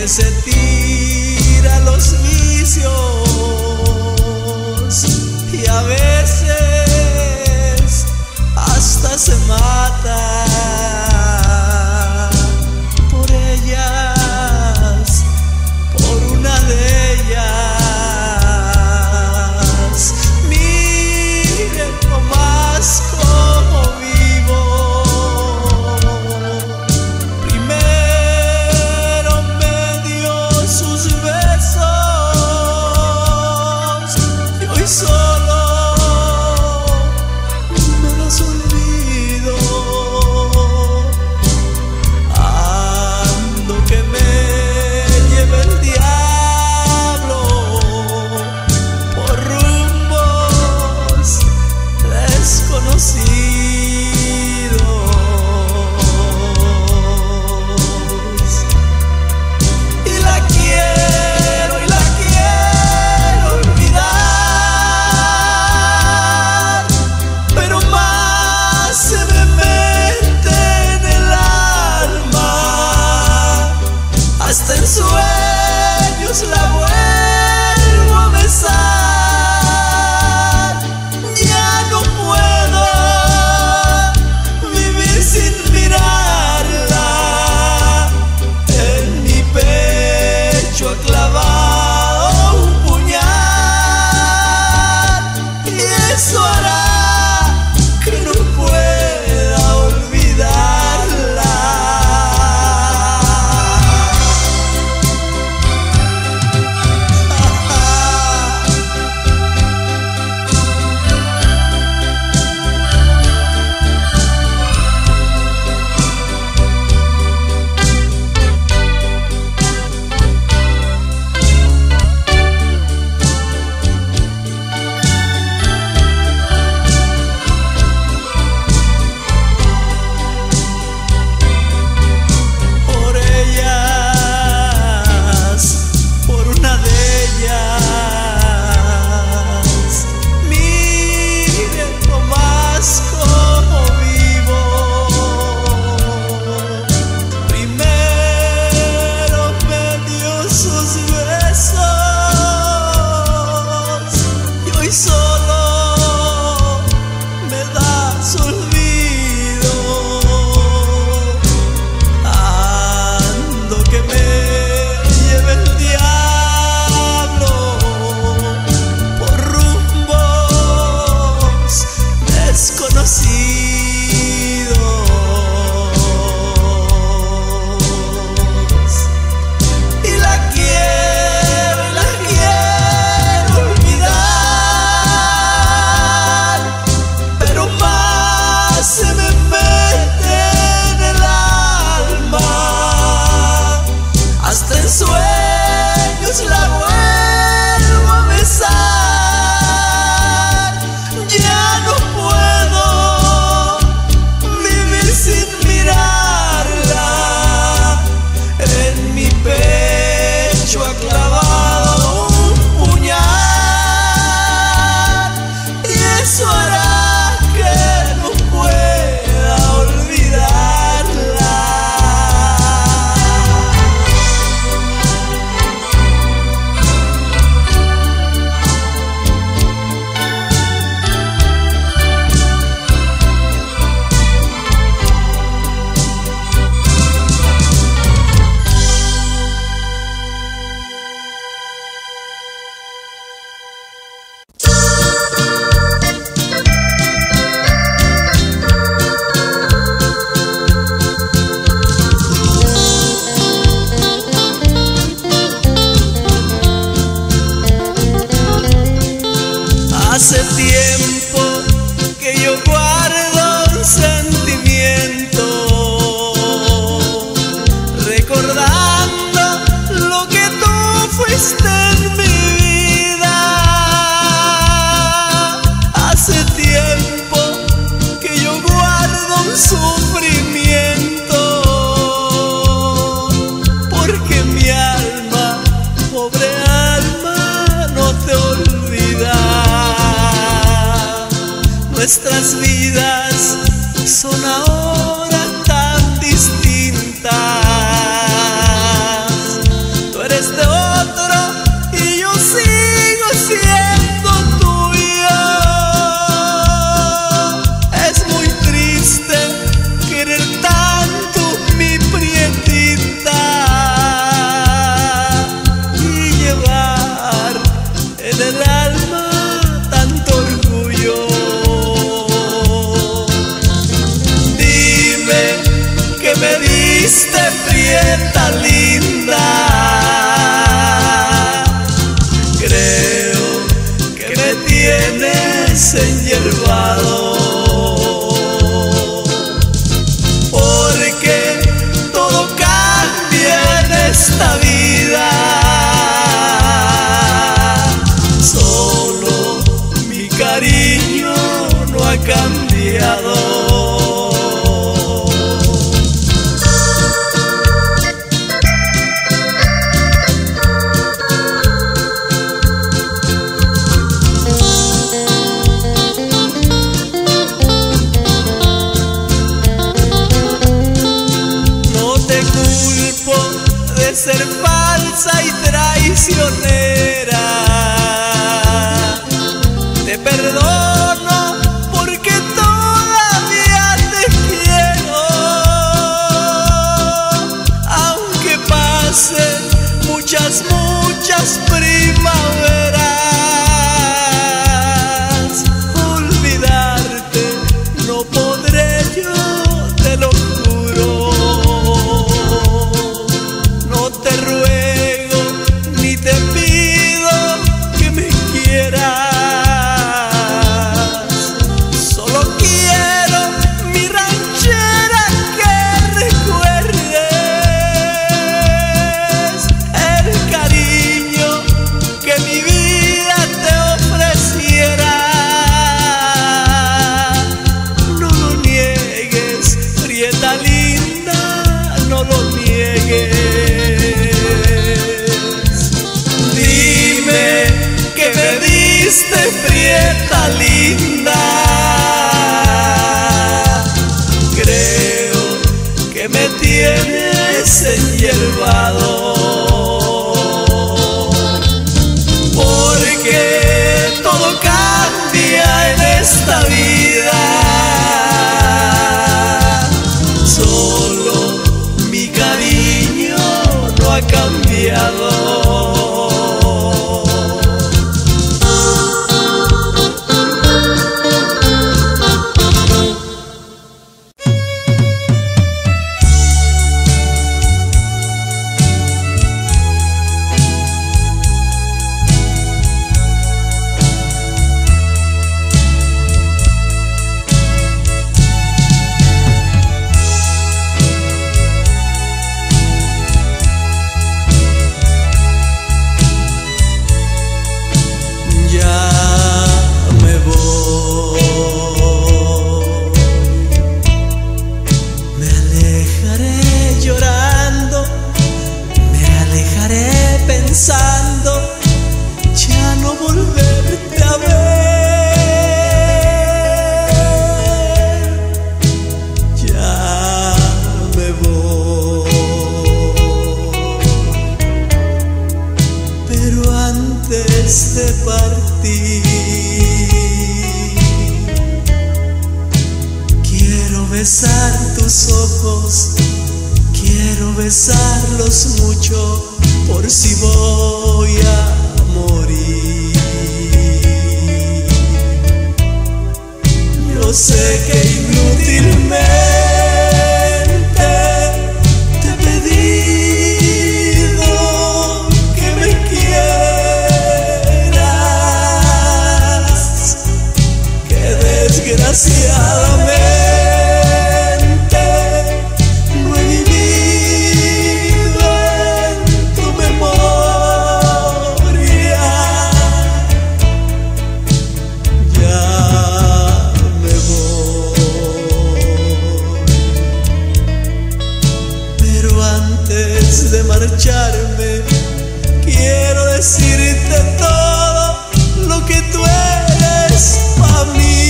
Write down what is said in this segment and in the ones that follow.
que se tira a los vicios y a veces hasta se mata por ellas, por una de ellas. Miren nomás cómo vivo. Primero me dio sus besos y hoy solo me das olvido. Ando que me lleve el diablo por rumbos desconocidos. Y la quiero olvidar, pero más se me mete en el alma. Hasta en sueños la vuelvo a besar. Ya no puedo vivir sin mirarla. En mi pecho ha clavado un puñal y eso hará que no pueda olvidarla. Por ellas, por una de ellas. Miren nomás cómo vivo. Primero me dio sus besos y hoy solo me das olvido. Ando que me lleve el diablo por rumbos desconocidos. Y la quiero olvidar, pero más se me mete en el alma. Hasta en sueños la vuelvo a besar. Ya no puedo vivir sin mirarla. En mi pecho ha clavado un puñal y eso hará que no pueda olvidarla. Hace tiempo que yo guardo un sentimiento, recordando lo que tú fuiste en mi vida. Hace tiempo que yo guardo un sufrimiento, porque mi alma, pobre alma, no te olvida. Nuestras vidas son ahora tan distintas. ser falsa y traicionera. Te perdono porque todavía te quiero, aunque pasen muchas primaveras. Olvidarte no podré yo, te lo juro. No te ruego ni te pido que me quieras, solo quiero mi ranchera que recuerdes el cariño que mi vida te ofreciera. No lo niegues, prieta linda, no lo niegues. Dime que me diste, prieta linda. Creo que me tienes enhierbado, porque todo cambia en esta vida. Solo mi cariño no ha cambiado. Pensando ya no volverte a ver, ya me voy, pero antes de partir quiero besar tus ojos, quiero besarlos mucho, por si voy a morir. Yo sé que inútilmente te he pedido que me quieras, que desgraciadamente de marcharme, quiero decirte todo lo que tú eres para mí.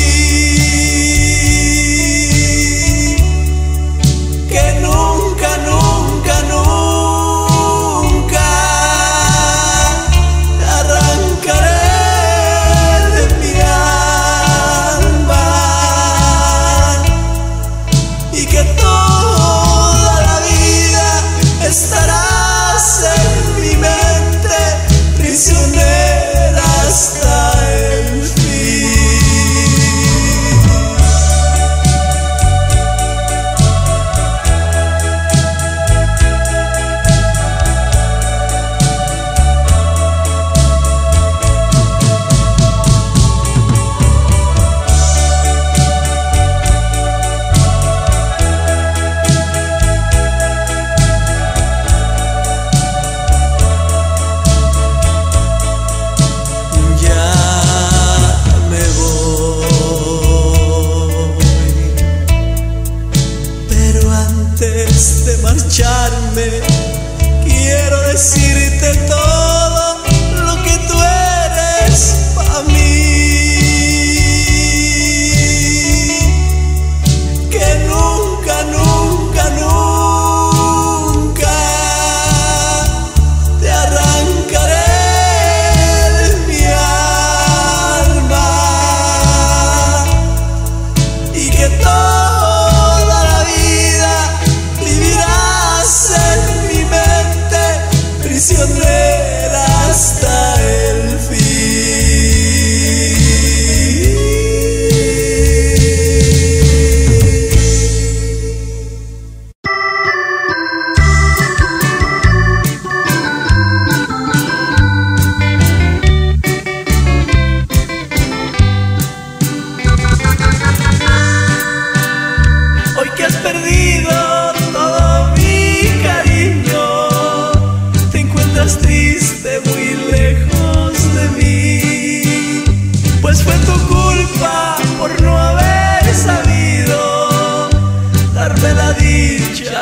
Que nunca, nunca, nunca te arrancaré de mi alma, y que toda la vida estarás en mi mente, prisionera.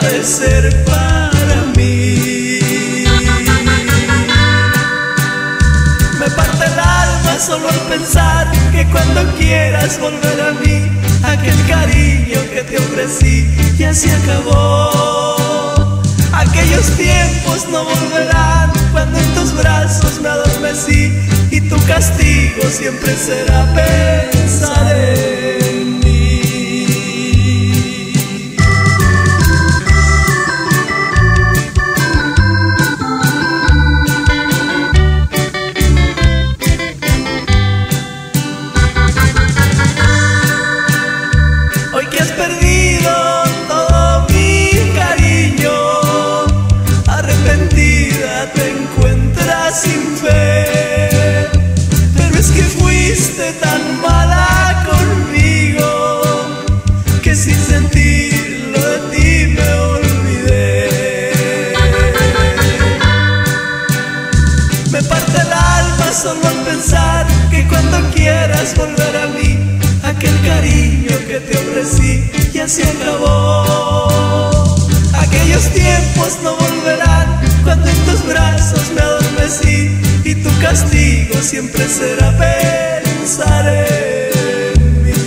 de ser para mí. Me parte el alma solo al pensar que cuando quieras volver a mí, aquel cariño que te ofrecí ya se acabó. Aquellos tiempos no volverán cuando en tus brazos me adormecí, y tu castigo siempre será pensar en mí. Hoy que has perdido todo mi cariño, arrepentida te encuentras sin fe. Pero es que fuiste tan mala conmigo que sin sentirlo de ti me olvidé. Me parte el alma solo al pensar que cuando quieras volver a mí, aquel cariño que te ofrecí ya se acabó. Aquellos tiempos no volverán cuando en tus brazos me adormecí, y tu castigo siempre será pensar en mí.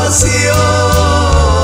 pasión.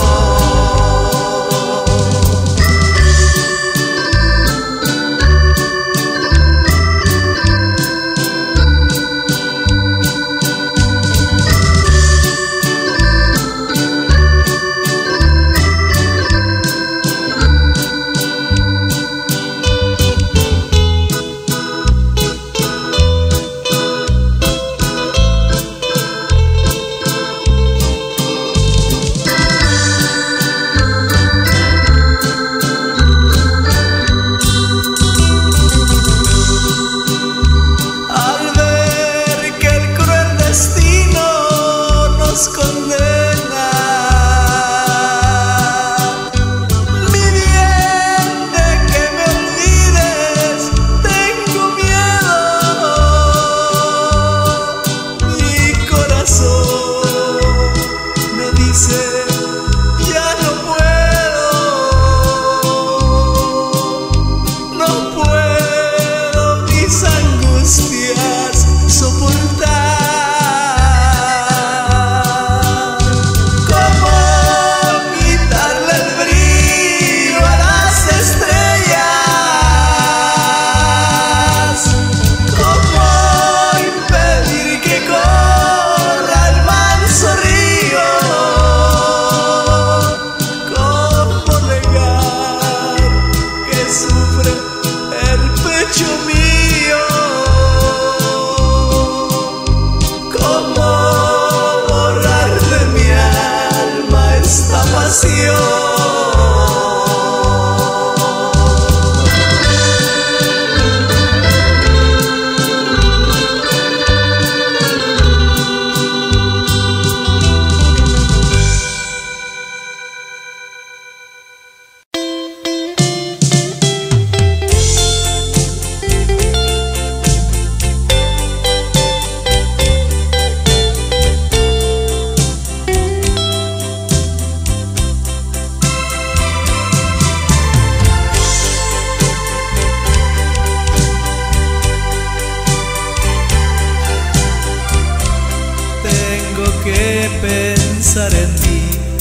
Pensar en ti,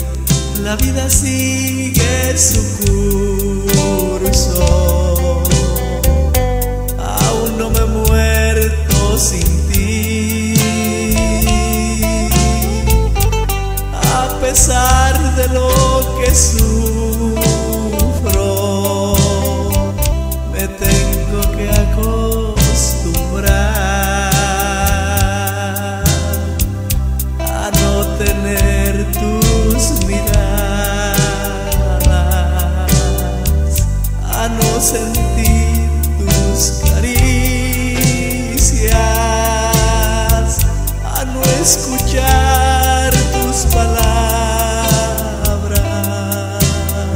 la vida sigue su curso. Aún no me he muerto sin ti, a pesar de lo que sufro, me tengo que acostumbrar tener tus miradas, a no sentir tus caricias, a no escuchar tus palabras.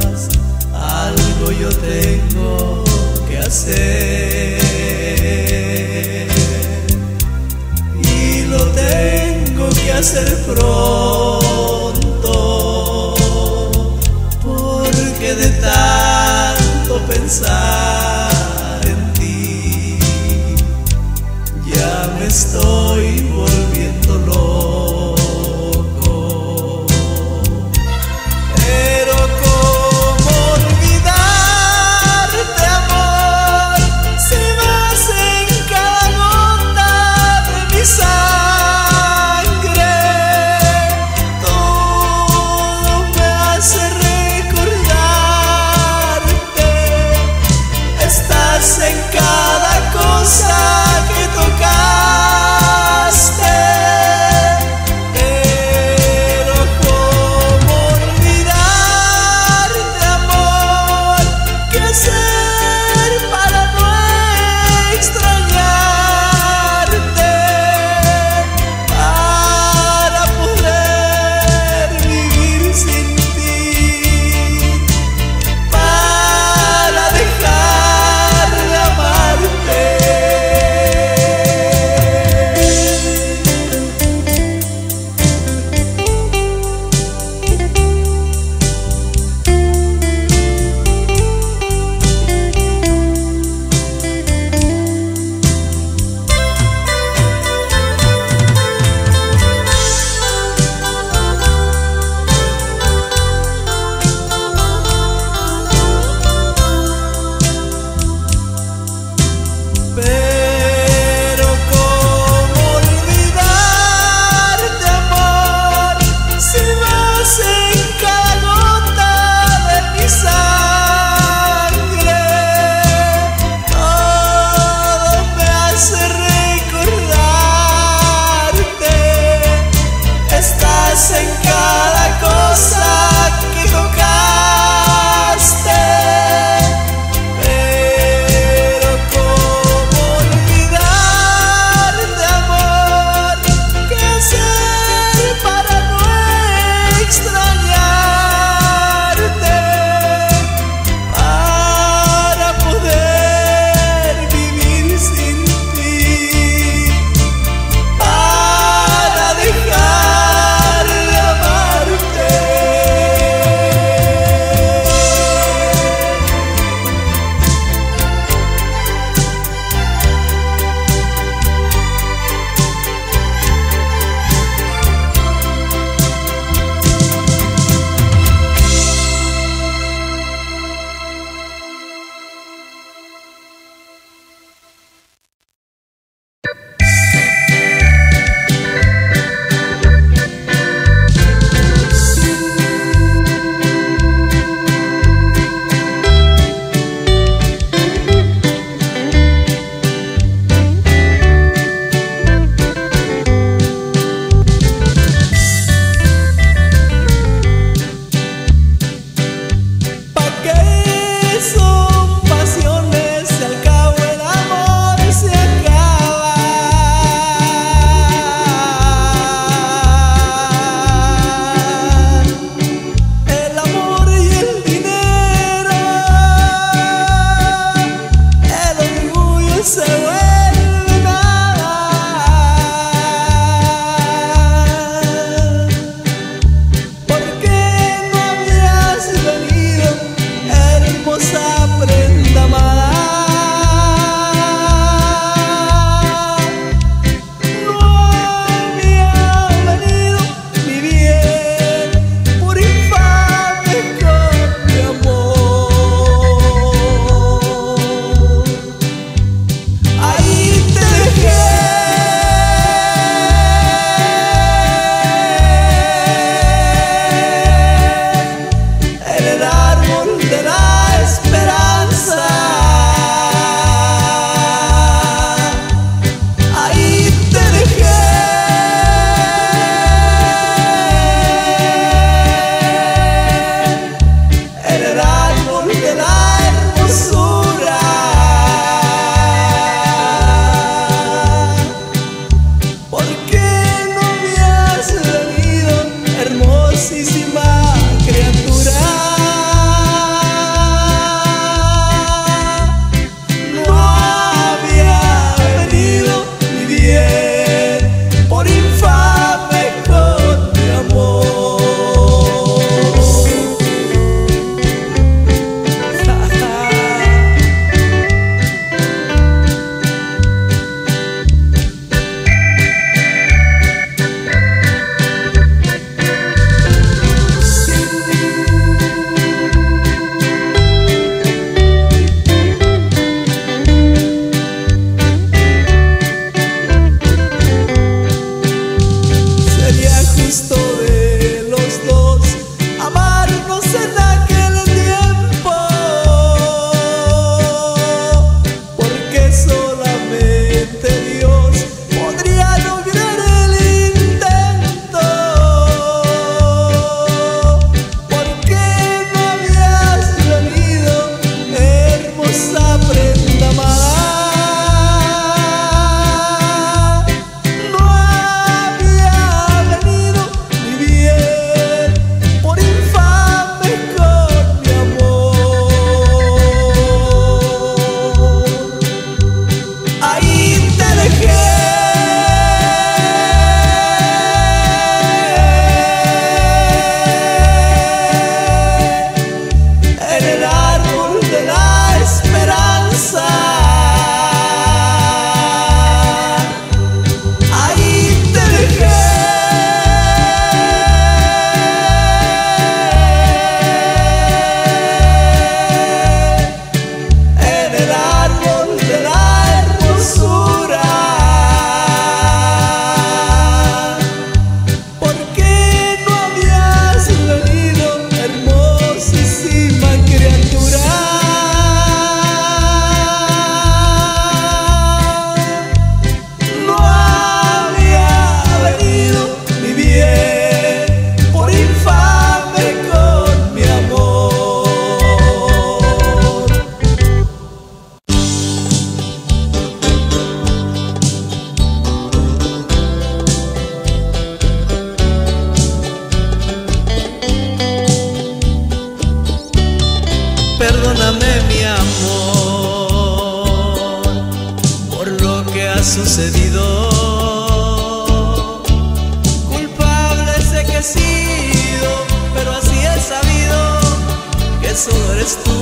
pero así he sabido que solo eres tú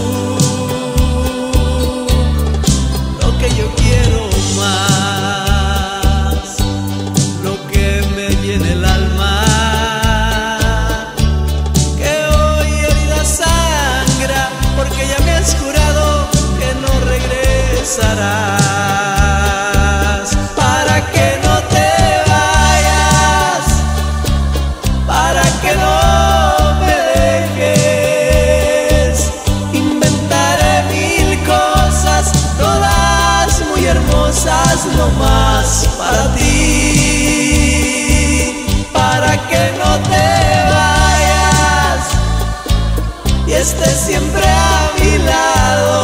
lo que yo quiero más, lo que me llena el alma, que hoy herida sangra, porque ya me has jurado que no regresarás. Lo más para ti, para que no te vayas y estés siempre a mi lado.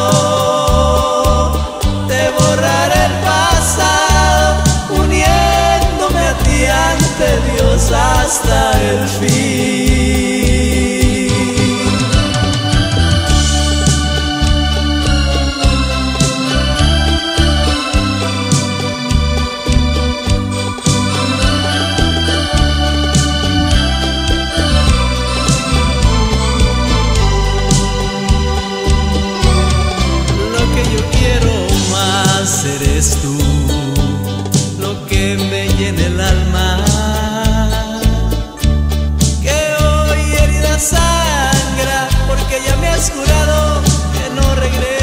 Te borraré el pasado, uniéndome a ti ante Dios hasta el fin. Eres tú lo que me llena el alma, que hoy herida sangra, porque ya me has jurado que no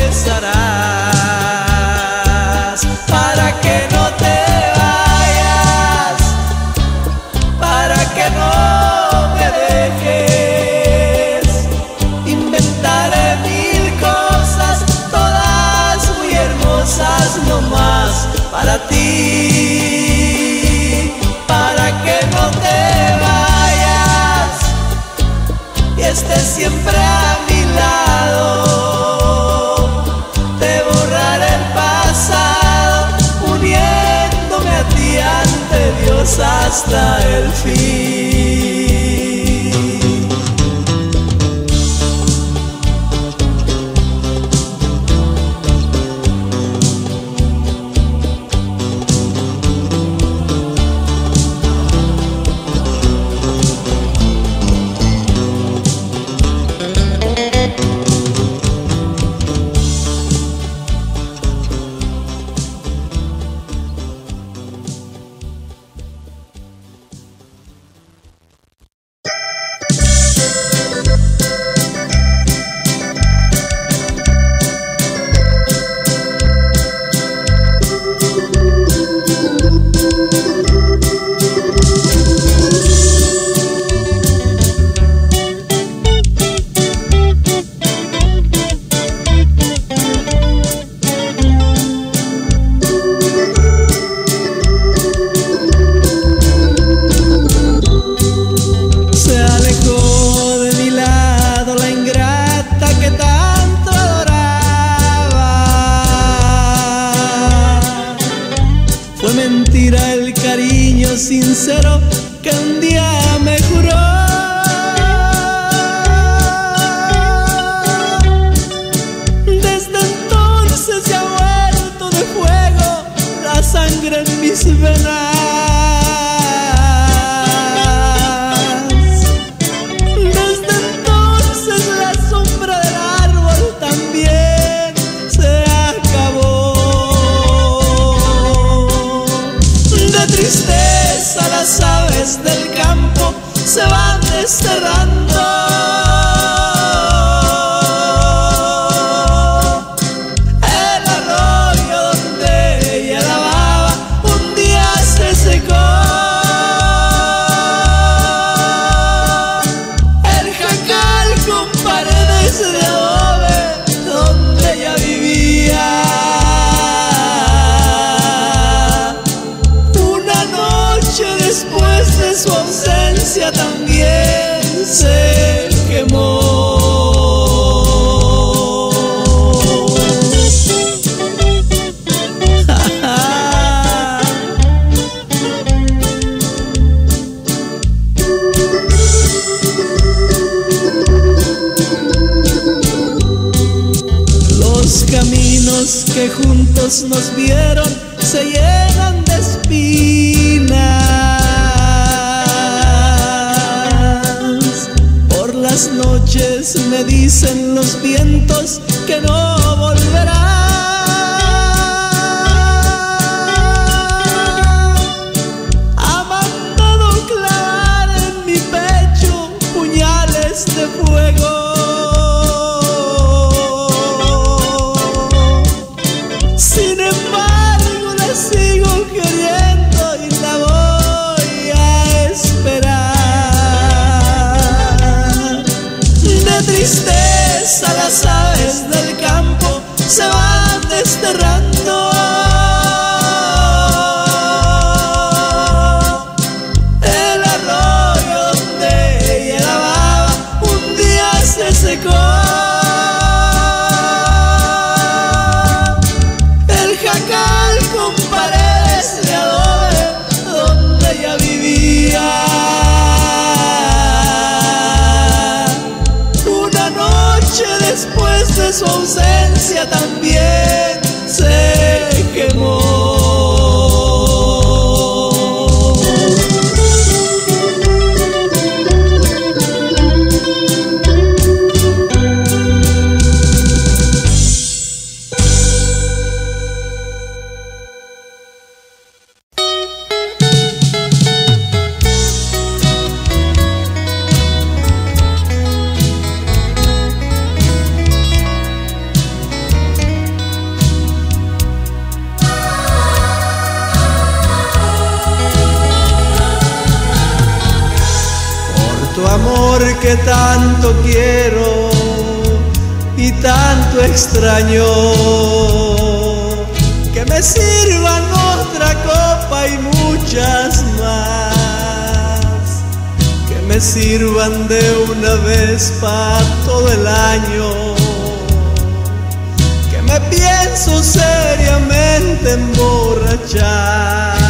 regresarás. Para que no te vayas, para que no me dejes, inventaré mil cosas, todas muy hermosas, no más para ti, para que no te vayas y estés siempre a mi lado. Te borraré el pasado, uniéndome a ti ante Dios hasta el fin. Sincero que un día me juró. Desde entonces se ha vuelto de fuego la sangre en mis venas. Desde entonces la sombra del árbol también se acabó. De tristeza las aves del campo se van desterrando. El arroyo donde ella lavaba un día se secó. El jacal con paredes de adobe donde ella vivía. Después de su ausencia también se quemó. Los caminos que juntos nos vieron se llenan de espinas. Por la las noches me dicen los vientos que no volverá. Ha mandado clavar en mi pecho puñales de fuego. Sin embargo la sigo queriendo y la voy a esperar. De tristeza las aves del campo se van desterrando. El arroyo donde ella lavaba un día se secó. El jacal con paredes de adobe donde ella vivía. Una noche después de su ausencia también se quemó. Tu amor que tanto quiero y tanto extraño, que me sirvan otra copa y muchas más, que me sirvan de una vez para todo el año, que me pienso seriamente emborrachar.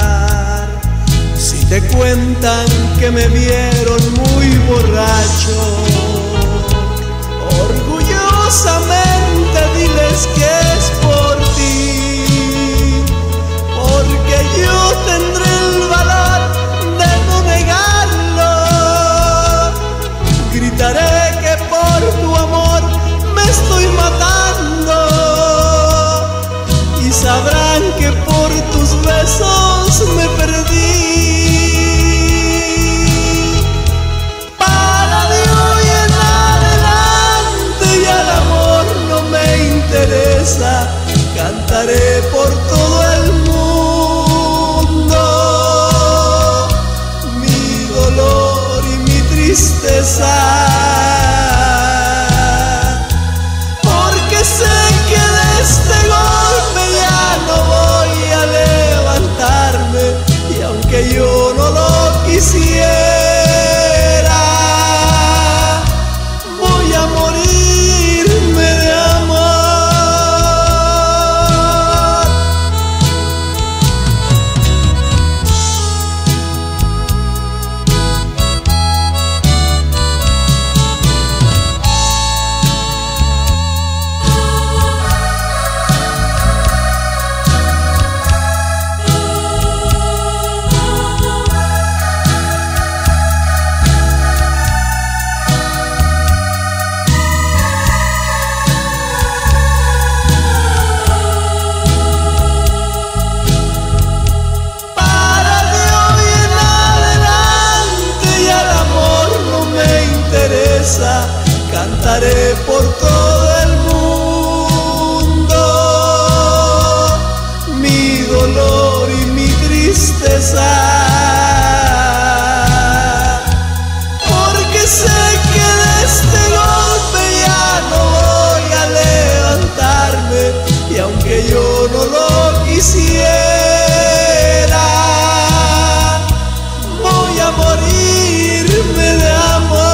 Si te cuentan que me vieron muy borracho, orgullosamente diles que es por ti, porque yo tendré el valor de no negarlo. Gritaré que por tu amor me estoy matando y sabrán que por tus besos me perdí. Cantaré por todo el mundo mi dolor y mi tristeza, porque sé que de este golpe ya no voy a levantarme, y aunque yo no lo quisiera, voy a morirme de amor. Cantaré por todo el mundo mi dolor y mi tristeza, porque sé que de este golpe ya no voy a levantarme, y aunque yo no lo quisiera, voy a morirme de amor.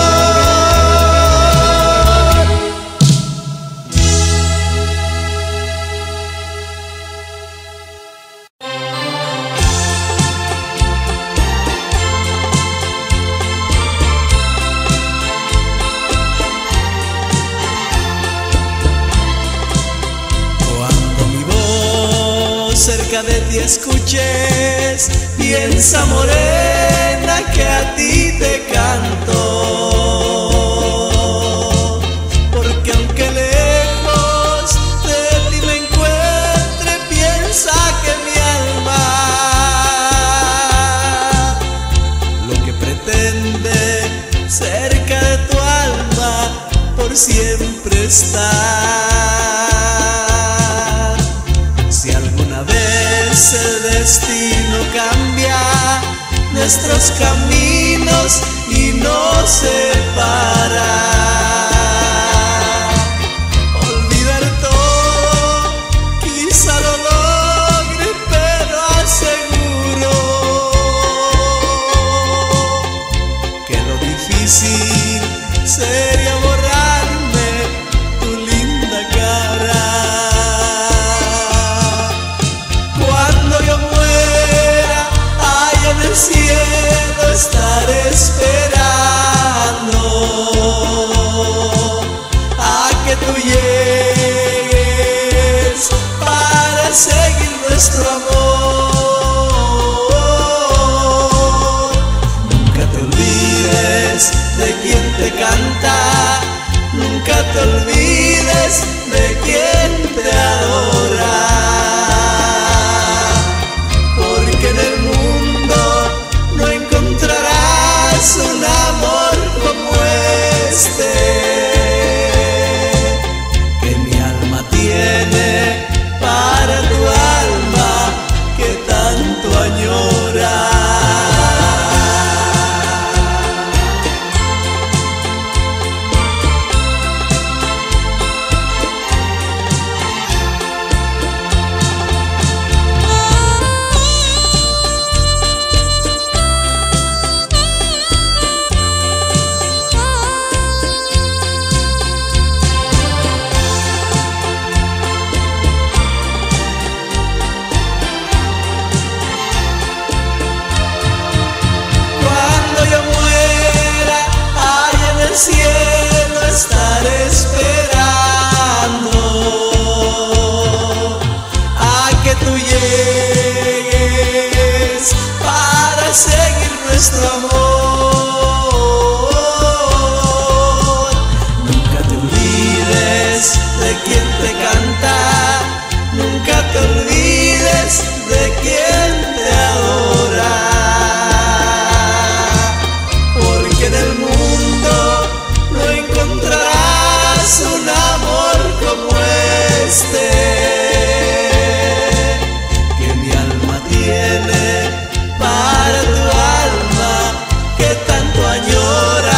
Cerca de ti escuches, piensa morena que a ti te canto. por siempre estar. Si alguna vez el destino cambia nuestros caminos y nos separa, olvidar todo quizá lo logre, pero aseguro que lo difícil sería borrarme tu linda cara. Cuando yo muera, allá en el cielo estaré esperando a que tú llegues para seguir nuestro amor. Nunca te olvides de quien te canta, nunca te olvides de quien te adora, porque en el mundo no encontrarás un amor como este que mi alma tiene para tu alma que tanto añora. Cielo estaré esperando a que tú llegues para seguir nuestro amor. Nunca te olvides de quien te canta, nunca te olvides de quien te adora, porque en el mundo no encontrarás un amor como este que mi alma tiene para tu alma que tanto añora.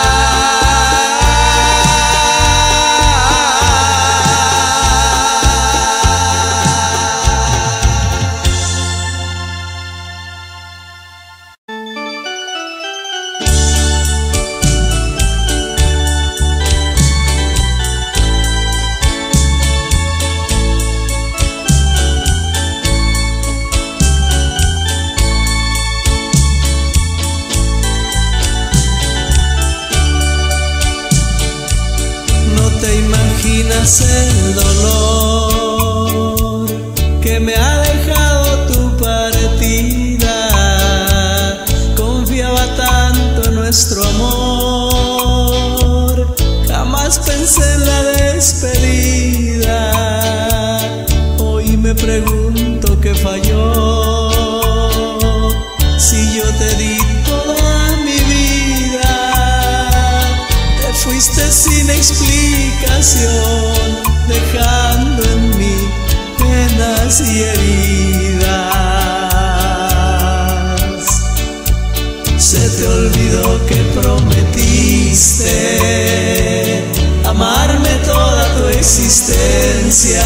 El dolor que me ha dejado tu partida, confiaba tanto en nuestro amor, jamás pensé en la despedida. Hoy me pregunto qué falló, si yo te di toda mi vida, te fuiste sin explicación, dejando en mí penas y heridas. Se te olvidó que prometiste amarme toda tu existencia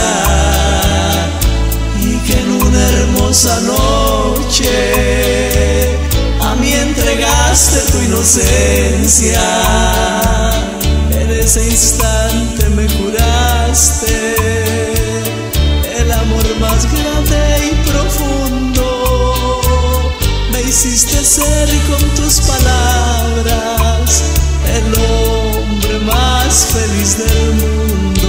y que en una hermosa noche a mí entregaste tu inocencia. En ese instante me juraste el amor más grande y profundo. Me hiciste ser con tus palabras el hombre más feliz del mundo.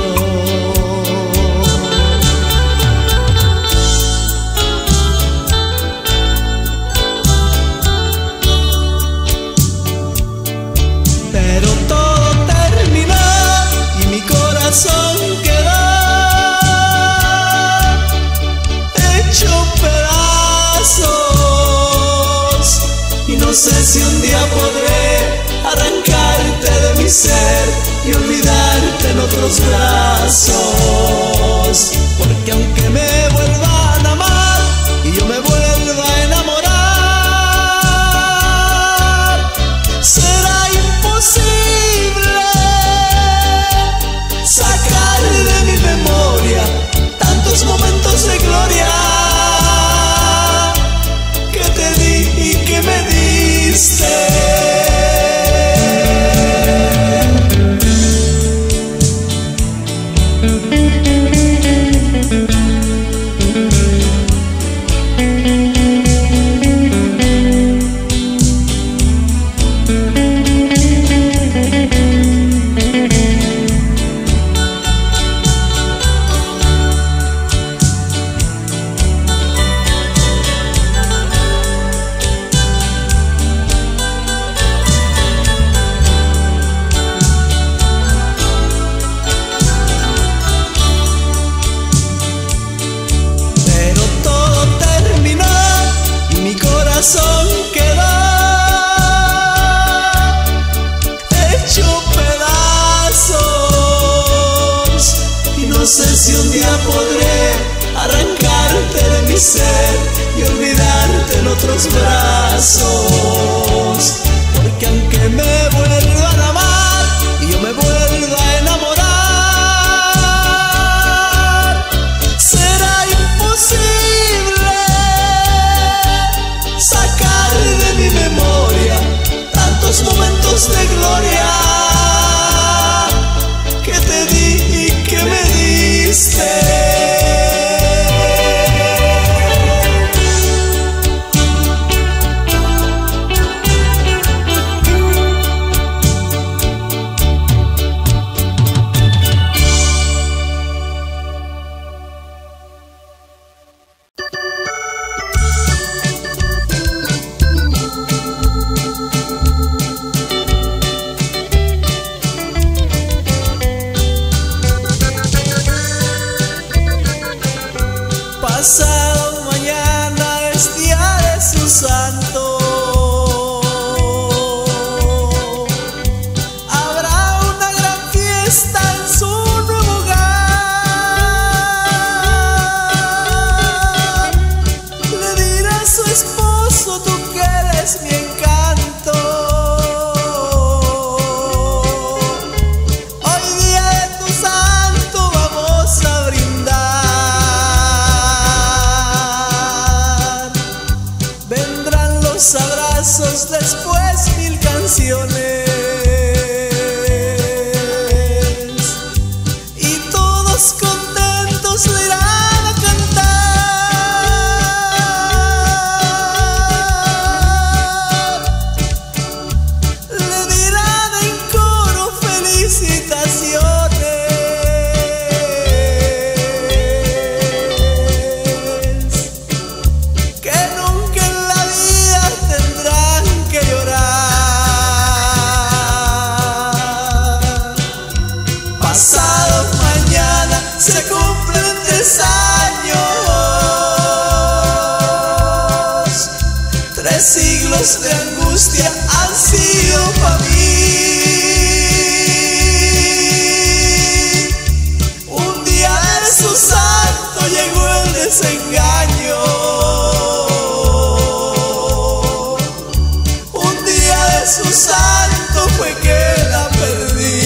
Pero todo terminó y mi corazón quedó hecho pedazos, y no sé si un día podré arrancarte de mi ser y olvidarte en otros brazos. Porque aunque me vuelvan a amar y yo me vuelva a enamorar, será imposible sacar de mi memoria tantos momentos de gloria que te di y que me diste. Quedó hecho pedazos y no sé si un día podré arrancarte de mi ser y olvidarte en otros brazos. Porque aunque me vuelvan a amar y yo me vuelva a enamorar, será imposible sacar de mi memoria tantos momentos de gloria que te di y que me diste. Pasado mañana es día de su santo. Habrá una gran fiesta en su nuevo hogar. Le dirá a su esposo: tú que eres mi encanto. Hoy día de tu santo vamos a brindar. Abrazos, después 1000 canciones y todos contentos le irán a cantar. Le dirán en coro felicitaciones. Que nunca en la vida tendrán que llorar. Pasado mañana se cumplen 3 años. 3 siglos de angustia han sido para mí. Un día de su santo llegó el desengaño. Su santo fue que la perdí.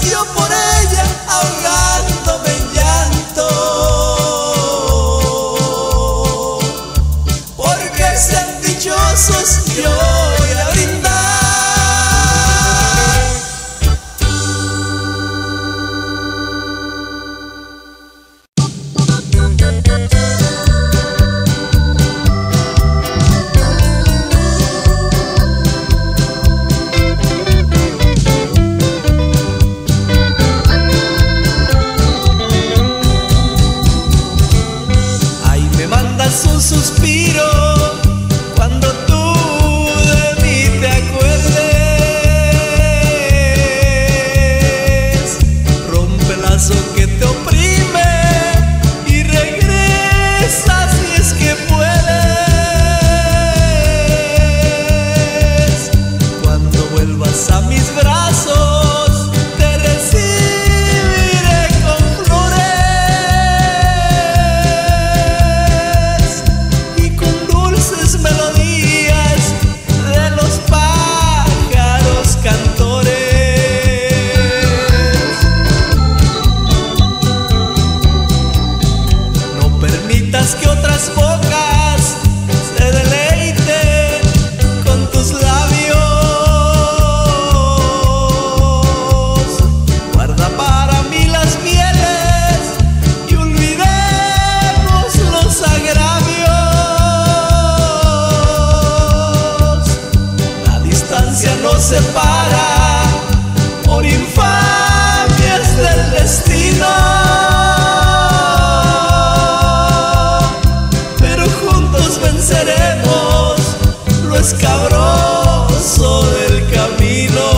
yo por ella ahogándome en llanto, porque sean dichosos yo voy a brindar. Un suspiro cuando tú de mí te acuerdes, rompe el lazo que te oprime y regresa si es que puedes. Cuando vuelvas a mis brazos te recibiré con flores melodías de los pájaros cantores. No permitas que otras bocas se deleiten con tus labios. Guarda para mí las mieles y olvidemos los agravios. Nos separa por infamias del destino, pero juntos venceremos lo escabroso del camino.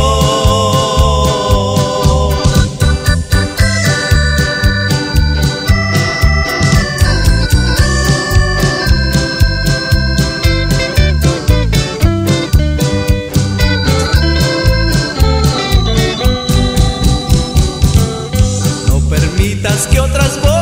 Que otras voces